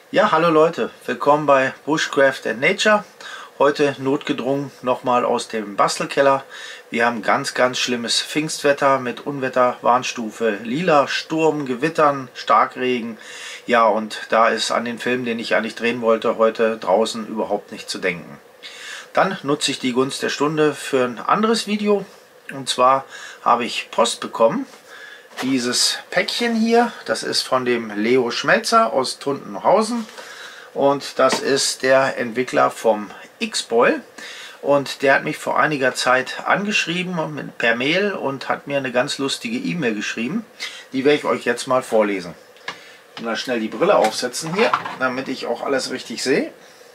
Ja, hallo Leute, willkommen bei Bushcraft and Nature. Heute notgedrungen nochmal aus dem Bastelkeller. Wir haben ganz schlimmes Pfingstwetter mit Unwetterwarnstufe lila, Sturm, Gewittern, Starkregen. Ja, und da ist an den Film, den ich eigentlich drehen wollte, heute draußen überhaupt nicht zu denken. Dann nutze ich die Gunst der Stunde für ein anderes Video. Und zwar habe ich Post bekommen. Dieses Päckchen hier, das ist von dem Leo Schmelzer aus Tuntenhausen. Und das ist der Entwickler vom X-Boil. Und der hat mich vor einiger Zeit angeschrieben per Mail und hat mir eine ganz lustige E-Mail geschrieben. Die werde ich euch jetzt mal vorlesen. Mal schnell die Brille aufsetzen hier, damit ich auch alles richtig sehe.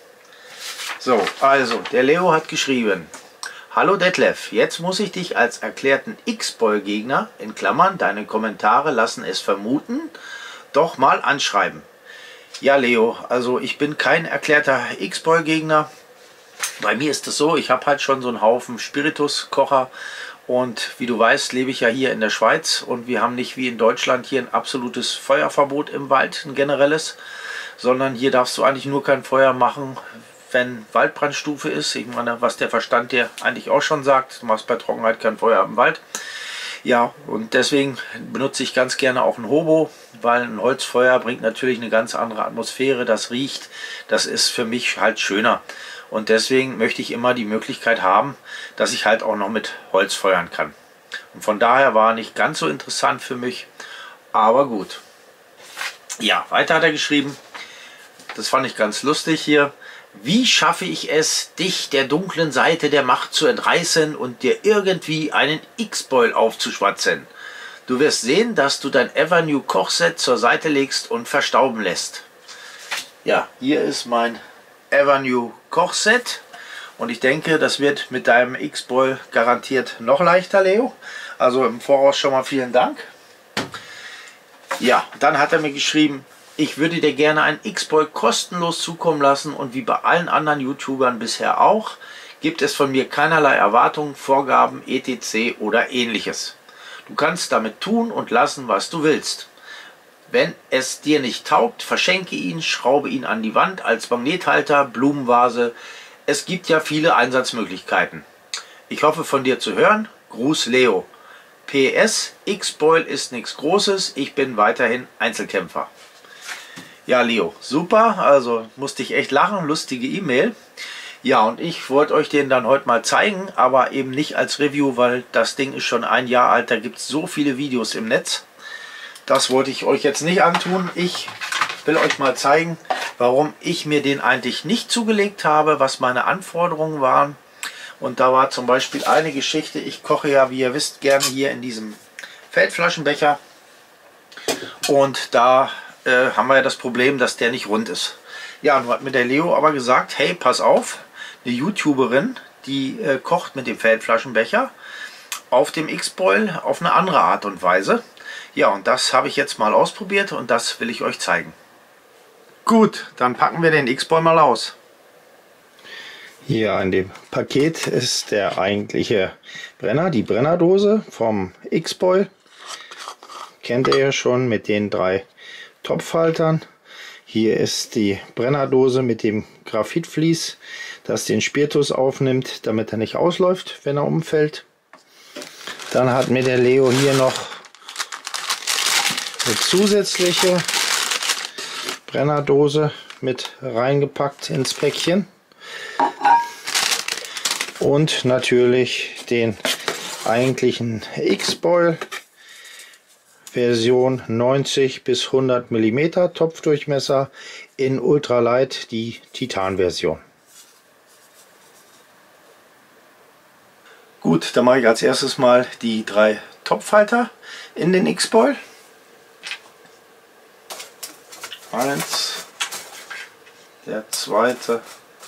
So, also, der Leo hat geschrieben: Hallo Detlef, jetzt muss ich dich als erklärten X-Boil-Gegner, in Klammern, deine Kommentare lassen es vermuten, doch mal anschreiben. Ja Leo, also ich bin kein erklärter X-Boil-Gegner. Bei mir ist es so, ich habe halt schon so einen Haufen Spirituskocher und wie du weißt, lebe ich ja hier in der Schweiz und wir haben nicht wie in Deutschland hier ein absolutes Feuerverbot im Wald, ein generelles, sondern hier darfst du eigentlich nur kein Feuer machen, wenn Waldbrandstufe ist. Ich meine, was der Verstand dir eigentlich auch schon sagt, du machst bei Trockenheit kein Feuer im Wald. Ja, und deswegen benutze ich ganz gerne auch ein Hobo, weil ein Holzfeuer bringt natürlich eine ganz andere Atmosphäre, das riecht, das ist für mich halt schöner. Und deswegen möchte ich immer die Möglichkeit haben, dass ich halt auch noch mit Holz feuern kann. Und von daher war nicht ganz so interessant für mich, aber gut. Ja, weiter hat er geschrieben, das fand ich ganz lustig hier. Wie schaffe ich es, dich der dunklen Seite der Macht zu entreißen und dir irgendwie einen X-Boil aufzuschwatzen? Du wirst sehen, dass du dein Avenue Kochset zur Seite legst und verstauben lässt. Ja, hier ist mein Avenue Kochset und ich denke, das wird mit deinem X-Boil garantiert noch leichter, Leo. Also im Voraus schon mal vielen Dank. Ja, dann hat er mir geschrieben: Ich würde dir gerne ein X-Boil kostenlos zukommen lassen und wie bei allen anderen YouTubern bisher auch, gibt es von mir keinerlei Erwartungen, Vorgaben, etc. oder ähnliches. Du kannst damit tun und lassen, was du willst. Wenn es dir nicht taugt, verschenke ihn, schraube ihn an die Wand als Magnethalter, Blumenvase. Es gibt ja viele Einsatzmöglichkeiten. Ich hoffe von dir zu hören. Gruß Leo. PS, X-Boil ist nichts Großes, ich bin weiterhin Einzelkämpfer. Ja, Leo, super, also musste ich echt lachen, lustige E-Mail. Ja, und ich wollte euch den dann heute mal zeigen, aber eben nicht als Review, weil das Ding ist schon ein Jahr alt, da gibt es so viele Videos im Netz. Das wollte ich euch jetzt nicht antun. Ich will euch mal zeigen, warum ich mir den eigentlich nicht zugelegt habe, was meine Anforderungen waren. Und da war zum Beispiel eine Geschichte, ich koche ja, wie ihr wisst, gerne hier in diesem Feldflaschenbecher. Und da haben wir ja das Problem, dass der nicht rund ist. Ja, und hat mir der Leo aber gesagt, hey, pass auf, eine YouTuberin, die kocht mit dem Feldflaschenbecher auf dem X-Boil auf eine andere Art und Weise. Ja, und das habe ich jetzt mal ausprobiert und das will ich euch zeigen. Gut, dann packen wir den X-Boil mal aus. Hier in dem Paket ist der eigentliche Brenner, die Brennerdose vom X-Boil. Kennt ihr ja schon mit den 3 Topfhaltern. Hier ist die Brennerdose mit dem Graphitvlies, das den Spiritus aufnimmt, damit er nicht ausläuft, wenn er umfällt. Dann hat mir der Leo hier noch eine zusätzliche Brennerdose mit reingepackt ins Päckchen. Und natürlich den eigentlichen X-Boil. Version 90 bis 100 mm Topfdurchmesser in Ultralight, die Titan-Version. Gut, dann mache ich als erstes mal die 3 Topfhalter in den X-Boil. 1, der zweite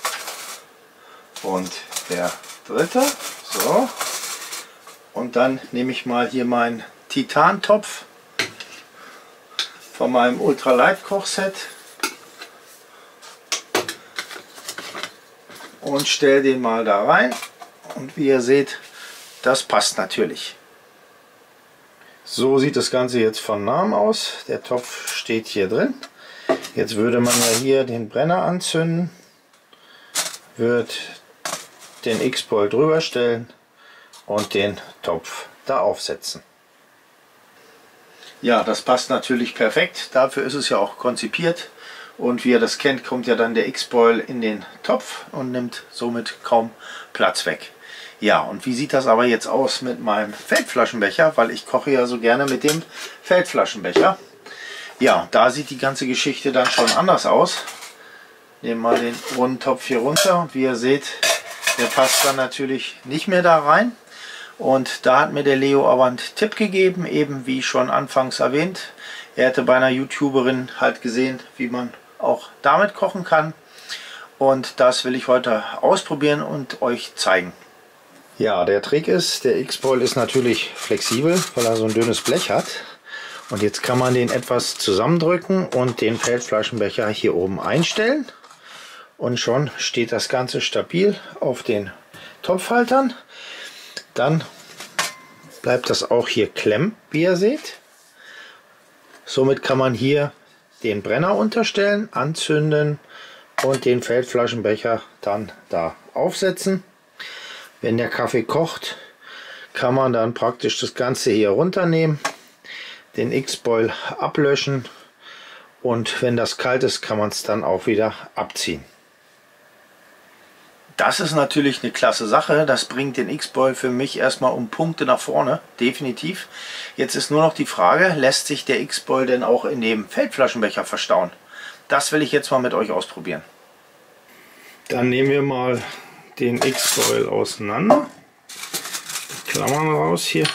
und der dritte. So. Und dann nehme ich mal hier meinen Titan-Topf von meinem Ultralight Kochset und stelle den mal da rein. Und wie ihr seht, das passt natürlich. So sieht das Ganze jetzt von Namen aus. Der Topf steht hier drin. Jetzt würde man ja hier den Brenner anzünden, wird den X-Boil drüber stellen und den Topf da aufsetzen. Ja, das passt natürlich perfekt. Dafür ist es ja auch konzipiert. Und wie ihr das kennt, kommt ja dann der X-Boil in den Topf und nimmt somit kaum Platz weg. Ja, und wie sieht das aber jetzt aus mit meinem Feldflaschenbecher? Weil ich koche ja so gerne mit dem Feldflaschenbecher. Ja, da sieht die ganze Geschichte dann schon anders aus. Nehmen mal den runden Topf hier runter und wie ihr seht, der passt dann natürlich nicht mehr da rein. Und da hat mir der Leo aber einen Tipp gegeben, eben wie schon anfangs erwähnt. Er hätte bei einer YouTuberin halt gesehen, wie man auch damit kochen kann. Und das will ich heute ausprobieren und euch zeigen. Ja, der Trick ist, der X-Boil ist natürlich flexibel, weil er so ein dünnes Blech hat. Und jetzt kann man den etwas zusammendrücken und den Feldflaschenbecher hier oben einstellen. Und schon steht das Ganze stabil auf den Topfhaltern. Dann bleibt das auch hier klemmen, wie ihr seht. Somit kann man hier den Brenner unterstellen, anzünden und den Feldflaschenbecher dann da aufsetzen. Wenn der Kaffee kocht, kann man dann praktisch das Ganze hier runternehmen, den X-Boil ablöschen und wenn das kalt ist, kann man es dann auch wieder abziehen. Das ist natürlich eine klasse Sache. Das bringt den X-Boil für mich erstmal um Punkte nach vorne, definitiv. Jetzt ist nur noch die Frage, lässt sich der X-Boil denn auch in dem Feldflaschenbecher verstauen? Das will ich jetzt mal mit euch ausprobieren. Dann nehmen wir mal den X-Boil auseinander. Die Klammern raus hier.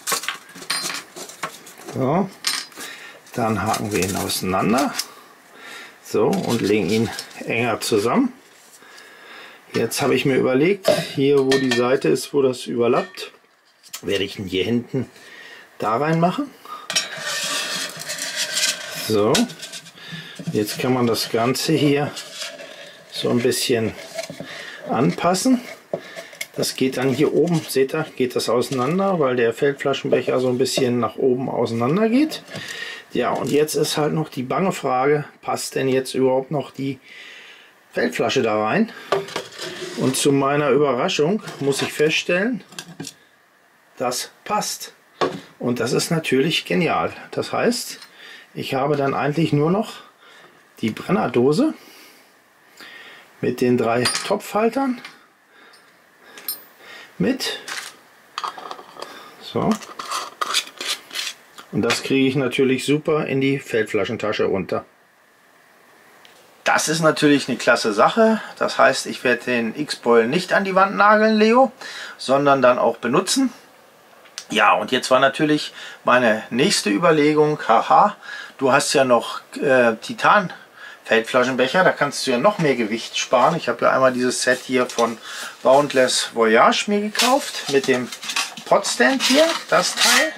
So. Dann haken wir ihn auseinander. So, und legen ihn enger zusammen. Jetzt habe ich mir überlegt, hier wo die Seite ist, wo das überlappt, werde ich ihn hier hinten da rein machen. So, jetzt kann man das Ganze hier so ein bisschen anpassen. Das geht dann hier oben, seht ihr, geht das auseinander, weil der Feldflaschenbecher so ein bisschen nach oben auseinander geht. Ja, und jetzt ist halt noch die bange Frage, passt denn jetzt überhaupt noch die Feldflasche da rein? Und zu meiner Überraschung muss ich feststellen, das passt. Und das ist natürlich genial. Das heißt, ich habe dann eigentlich nur noch die Brennerdose mit den 3 Topfhaltern mit. So. Und das kriege ich natürlich super in die Feldflaschentasche runter. Das ist natürlich eine klasse Sache. Das heißt, ich werde den X-Boil nicht an die Wand nageln, Leo, sondern dann auch benutzen. Ja, und jetzt war natürlich meine nächste Überlegung, haha, du hast ja noch Titan Feldflaschenbecher, da kannst du ja noch mehr Gewicht sparen. Ich habe ja einmal dieses Set hier von Boundless Voyage mir gekauft, mit dem Potstand hier, das Teil.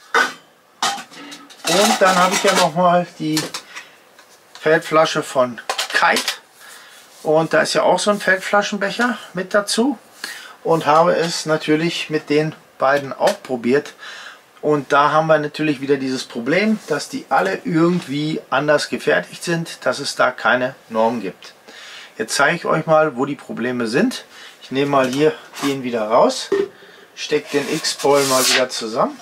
Und dann habe ich ja noch mal die Feldflasche von Kite und da ist ja auch so ein Feldflaschenbecher mit dazu und habe es natürlich mit den beiden auch probiert und da haben wir natürlich wieder dieses Problem, dass die alle irgendwie anders gefertigt sind, dass es da keine Norm gibt. Jetzt zeige ich euch mal, wo die Probleme sind. Ich nehme mal hier den wieder raus, stecke den X-Boil mal wieder zusammen.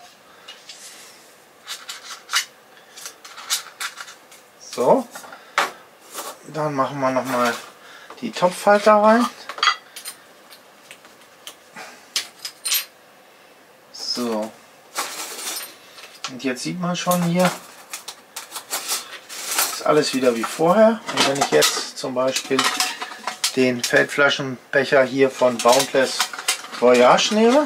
So, dann machen wir noch mal die Topfhalter rein. So, und jetzt sieht man schon hier, ist alles wieder wie vorher. Und wenn ich jetzt zum Beispiel den Feldflaschenbecher hier von Boundless Voyage nehme,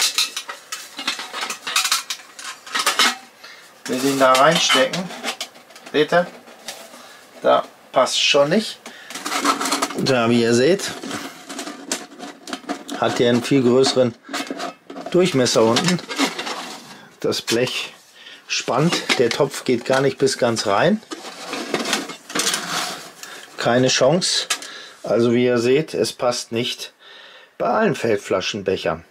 will den da reinstecken, seht ihr? Da passt schon nicht. Da, wie ihr seht, hat der einen viel größeren Durchmesser unten. Das Blech spannt, der Topf geht gar nicht bis ganz rein. Keine Chance. Also wie ihr seht, es passt nicht bei allen Feldflaschenbechern.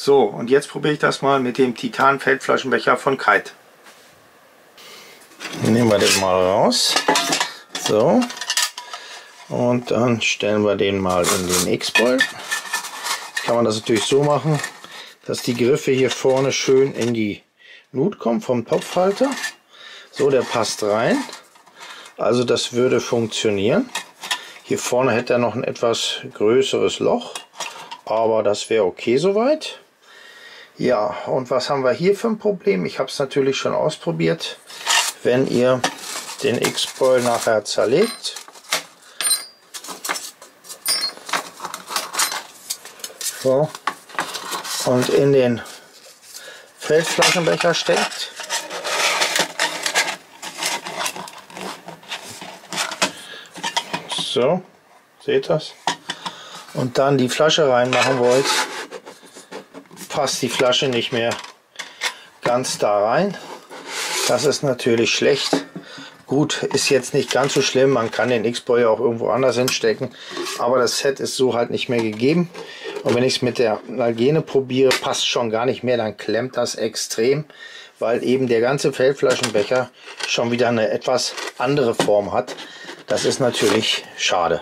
So, und jetzt probiere ich das mal mit dem Titan Feldflaschenbecher von Kite. Nehmen wir den mal raus. So. Und dann stellen wir den mal in den X-Boil. Jetzt kann man das natürlich so machen, dass die Griffe hier vorne schön in die Nut kommen vom Topfhalter. So, der passt rein. Also das würde funktionieren. Hier vorne hätte er noch ein etwas größeres Loch, aber das wäre okay soweit. Ja, und was haben wir hier für ein Problem? Ich habe es natürlich schon ausprobiert. Wenn ihr den X-Boil nachher zerlegt, so, und in den Feldflaschenbecher steckt, so, seht das? Und dann die Flasche reinmachen wollt, passt die Flasche nicht mehr ganz da rein. Das ist natürlich schlecht. Gut, ist jetzt nicht ganz so schlimm, man kann den X-Boil auch irgendwo anders hinstecken, aber das Set ist so halt nicht mehr gegeben. Und wenn ich es mit der Nalgene probiere, passt schon gar nicht mehr, dann klemmt das extrem, weil eben der ganze Feldflaschenbecher schon wieder eine etwas andere Form hat. Das ist natürlich schade.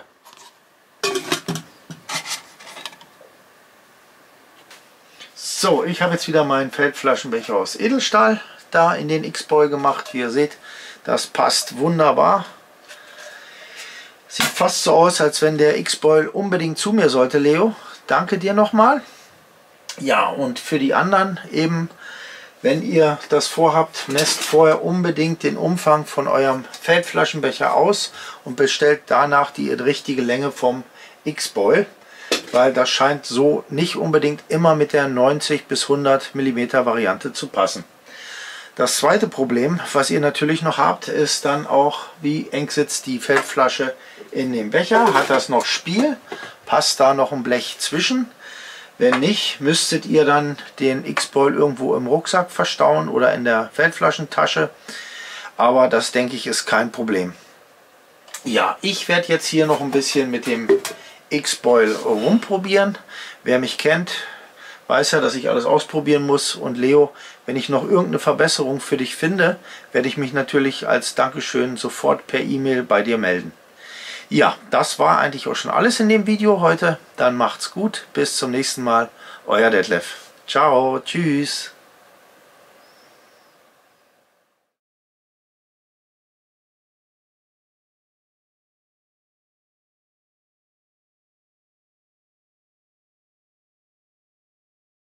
So, ich habe jetzt wieder meinen Feldflaschenbecher aus Edelstahl da in den X-Boil gemacht. Wie ihr seht, das passt wunderbar. Sieht fast so aus, als wenn der X-Boil unbedingt zu mir sollte, Leo. Danke dir nochmal. Ja, und für die anderen eben, wenn ihr das vorhabt, messt vorher unbedingt den Umfang von eurem Feldflaschenbecher aus und bestellt danach die richtige Länge vom X-Boil, weil das scheint so nicht unbedingt immer mit der 90 bis 100 mm Variante zu passen. Das zweite Problem, was ihr natürlich noch habt, ist dann auch, wie eng sitzt die Feldflasche in dem Becher. Hat das noch Spiel? Passt da noch ein Blech zwischen? Wenn nicht, müsstet ihr dann den X-Boil irgendwo im Rucksack verstauen oder in der Feldflaschentasche. Aber das, denke ich, ist kein Problem. Ja, ich werde jetzt hier noch ein bisschen mit dem X-Boil rumprobieren. Wer mich kennt, weiß ja, dass ich alles ausprobieren muss. Und Leo, wenn ich noch irgendeine Verbesserung für dich finde, werde ich mich natürlich als Dankeschön sofort per E-Mail bei dir melden. Ja, das war eigentlich auch schon alles in dem Video heute. Dann macht's gut. Bis zum nächsten Mal. Euer Detlef. Ciao. Tschüss.